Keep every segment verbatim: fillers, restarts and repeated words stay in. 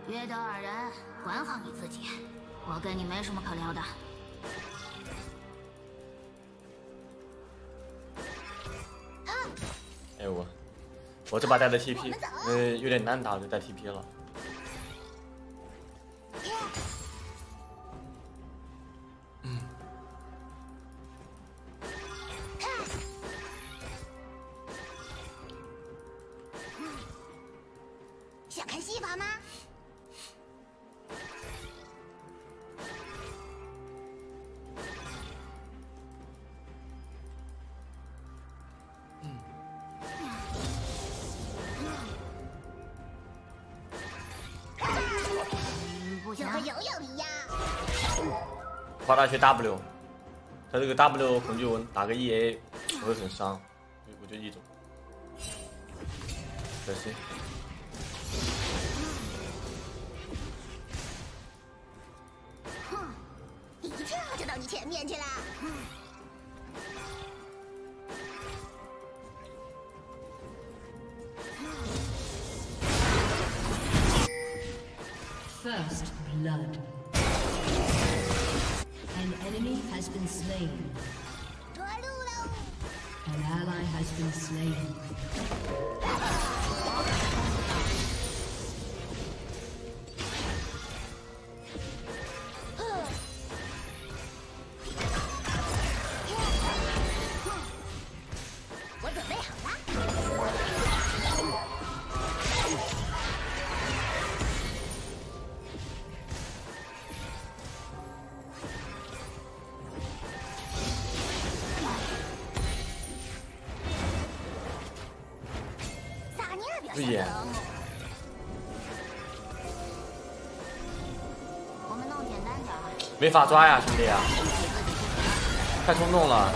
约德尔人，管好你自己，我跟你没什么可聊的。 哎呦我，我这把带的 T P， 呃，有点难打，就带 T P 了。嗯。 想看戏法吗？ 就和游泳一样。 夸他学 W， 他这个 W 红巨文打个 E A 不会很伤，我就一种，可惜。 哼，一跳就到你前面去了。 First blood. An enemy has been slain. An ally has been slain. 对呀。 我们弄简单点。 没法抓呀，兄弟啊！太冲动了。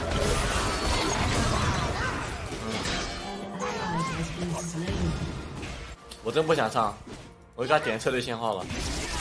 嗯。我真不想上，我给他点策略信号了。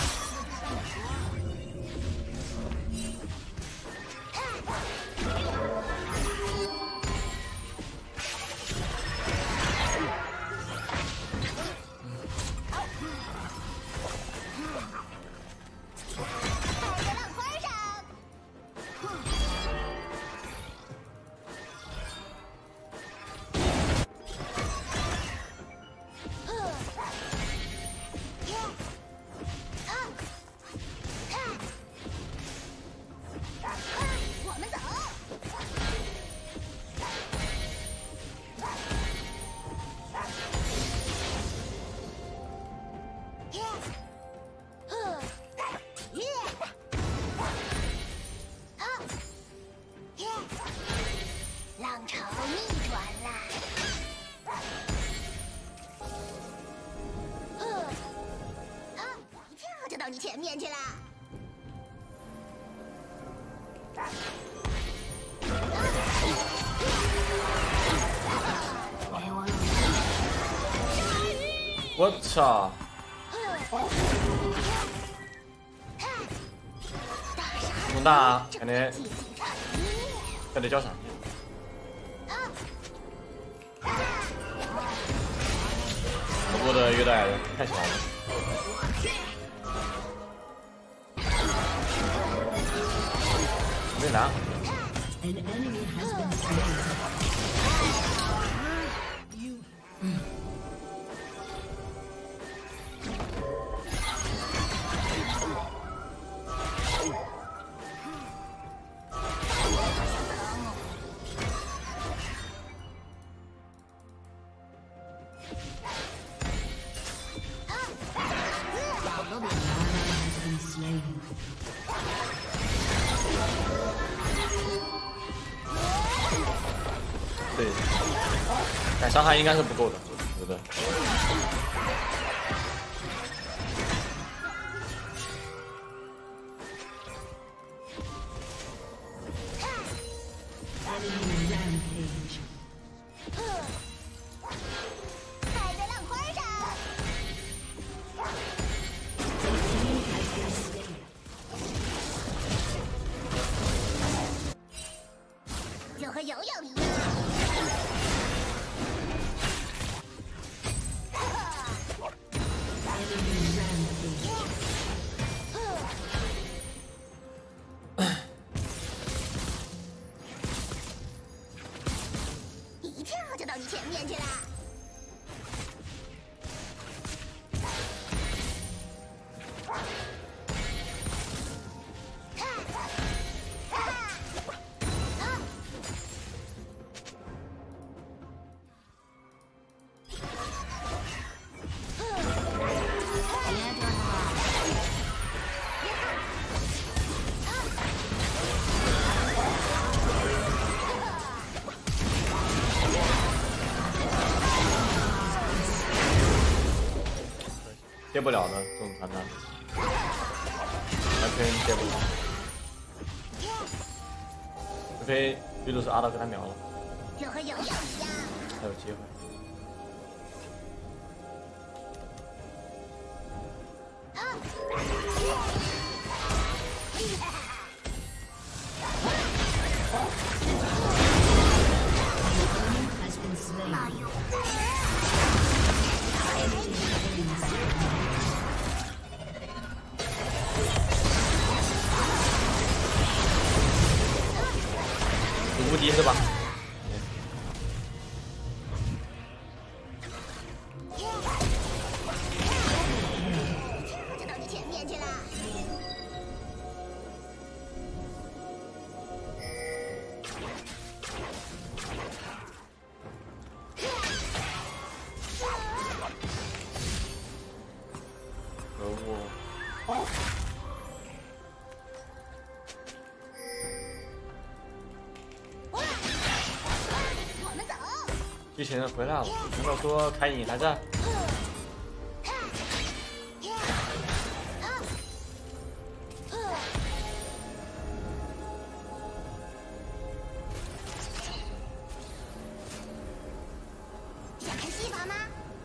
浪潮逆转啦！啊，一跳就到你前面去了。 我操！蒙大感觉感觉交闪。 我的约德尔人太小了，没拿。嗯。对，但伤害应该是不够的，对不对？ 就和游泳一样。 跌不了的这种团战，完全跌不了。除非绿度是阿道给他秒了， 这和痒痒一样。 才有机会。无敌是吧？ 就到你前面去了。 可恶！ 我们走。 机器人回来了，难道说开影还在？ 想看戏法吗？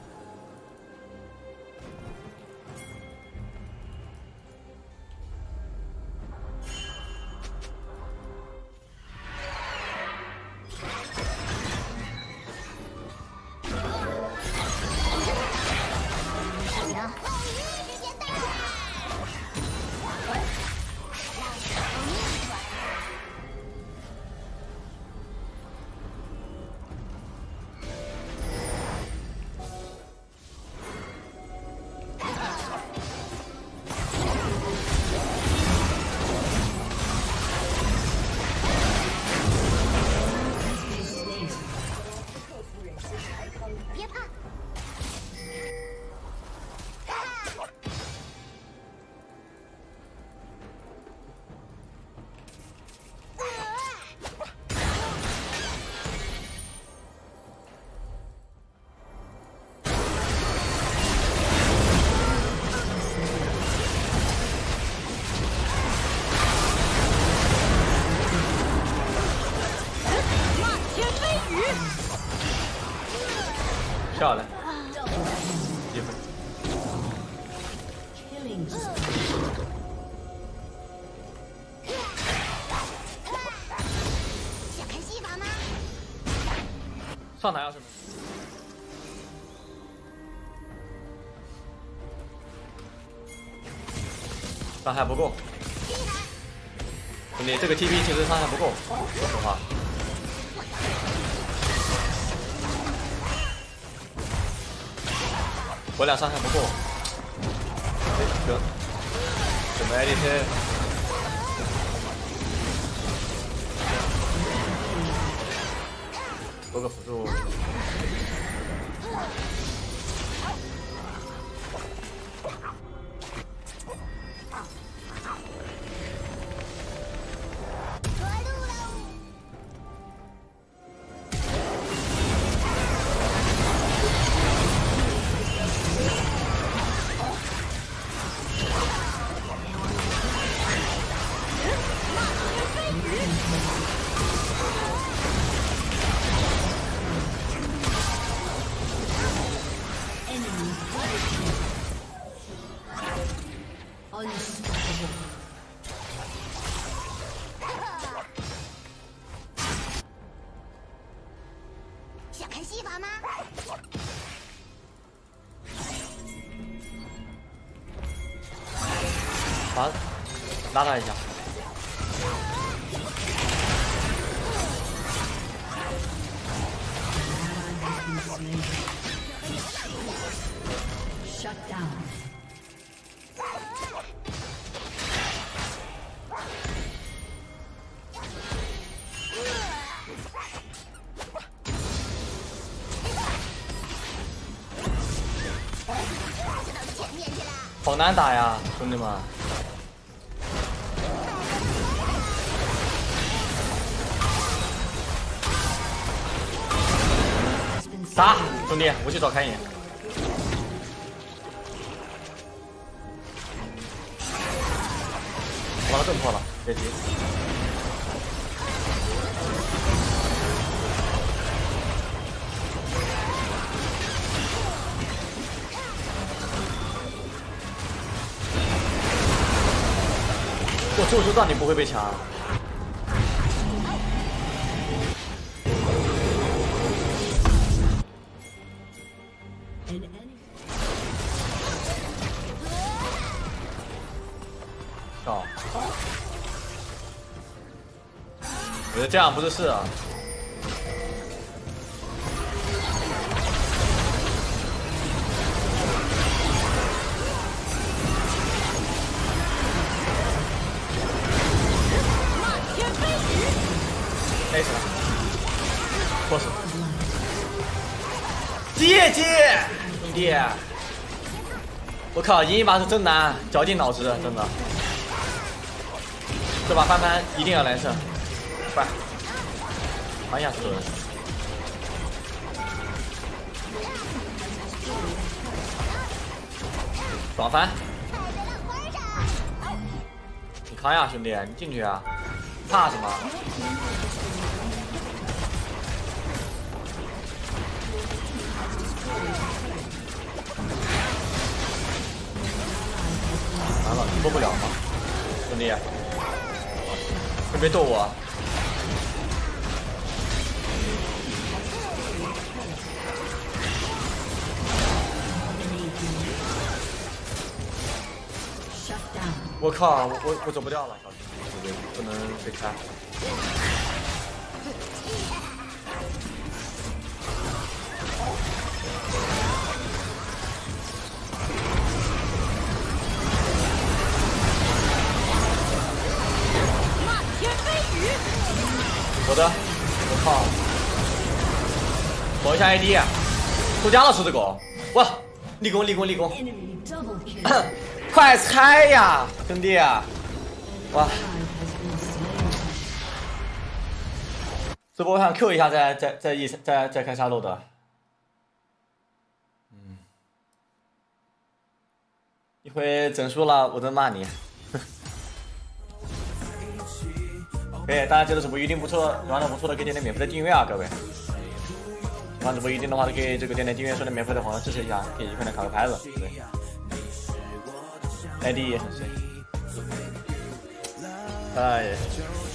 别怕。 漂亮，机会。 Killing spree. 想看戏法吗？ 上哪要什么？伤害不够，兄弟，这个 T P 其实伤害不够，说实话。我俩伤害不够，行，准备 A D C。 多个辅助， 来路喽！ Unstoppable. 想看戏法吗？ 把拉他一下。 Shut down. 就到你前面去了。 好难打呀，兄弟们！打，兄弟，我去找开眼。 个震破了，别急。我就知道你不会被抢。 哦，我觉得这样不是事啊。累死了，过死。姐姐，兄弟，我靠，银一把是真难，绞尽脑汁，真的。 这把翻盘一定要来胜，快，传一下所有人。爽翻！你扛呀，兄弟，你进去啊，怕什么？完了，你过不了吗，兄弟？ 别别逗我！我靠，我我我走不掉了，小心，不能被开。我的，我靠！保一下 A D， 出家了是这个，哇！立功立功立功！快拆呀，兄弟！哇！直播我想 Q 一下再再再一再再开沙漏的。嗯，一会整输了，我真骂你。可以，大家觉得直播一定不错，喜欢的不错的可以点点免费的订阅啊，各位。喜欢直播一定的话，都可以这个点点订阅，收点免费的黄支持一下，可以一块钱卡个牌子，对。I D 也很碎，哎。